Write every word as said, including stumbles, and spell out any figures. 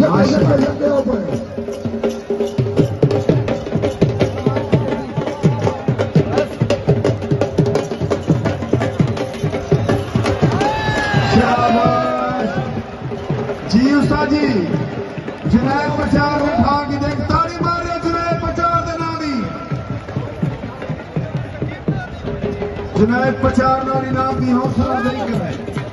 जी उस्ताद जी जुनैद प्रचार उठा की देख ताड़ी मारे जुनैद प्रचार दे नामी जुनैद प्रचार नामी नाम की हौसला नहीं कर